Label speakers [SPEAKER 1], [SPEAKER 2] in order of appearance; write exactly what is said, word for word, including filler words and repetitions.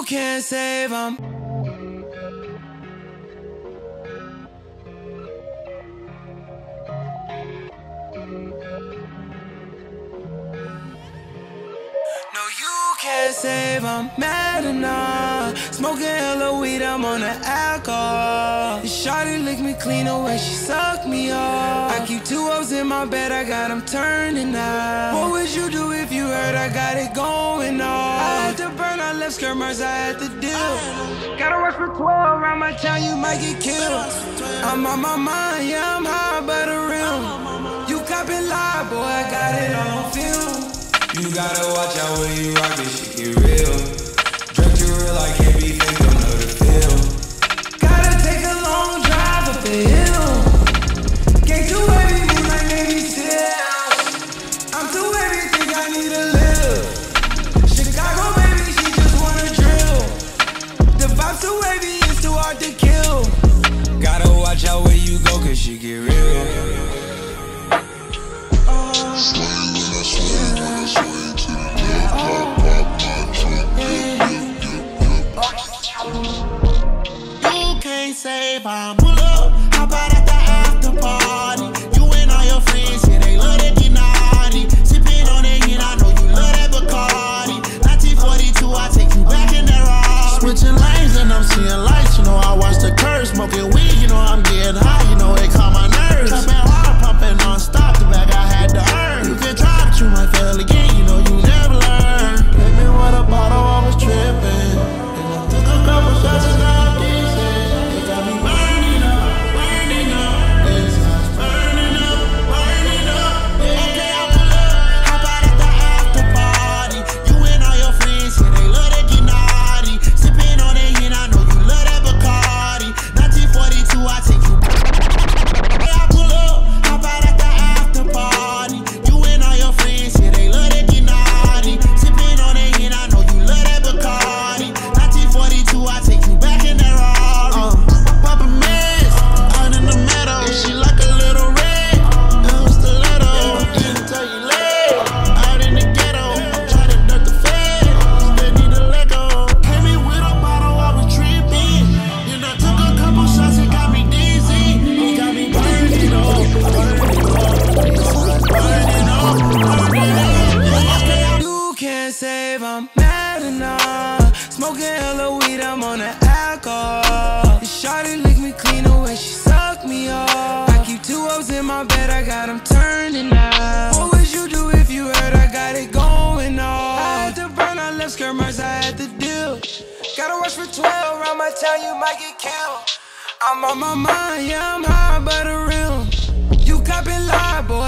[SPEAKER 1] can't save them. No, you can't save them. Mad enough. Smoking hella weed, I'm on the alcohol. The shawty lick me clean away, she suck me off. I keep two O's in my bed, I got them turning out. What would you do if you heard I got it going on? I had to burn, I left C M R R A, I had to deal. Gotta watch for twelve, around my town you might get killed. I'm on my mind, yeah, I'm high by the rim. You copping live, boy, I got it all on film. You gotta watch out when you rock this shit get real. Drink too real, I can't be fake, don't know the feel. Gotta take a long drive up the hill. Can't do heavy, move like Navy SEALs. I'm too heavy, think I need to live. Chicago, baby, she just wanna drill. The vibe's too heavy, it's too hard to kill. Gotta watch out where you go, cause she get real.
[SPEAKER 2] Save, I'm pull up, hop out at the after party. You and all your friends, yeah, they love that Gennady. Sipping on that yin, I know you love that Bacardi. nineteen forty-two, I take you back in that Rari. Switching lanes and I'm seeing lights, you know I watch the curve. Smoking weed, you know I'm getting high, you know it calm my nerves. Jumping hard, pumping non-stop, the bag I had to earn. You can try, but you might fail again, you know you never learn. Hit me with a bottle, I was tripping. And I took a couple shots and now I'm decent.
[SPEAKER 1] You might get killed. I'm on my mind, yeah, I'm high by the rim. You copping live, boy,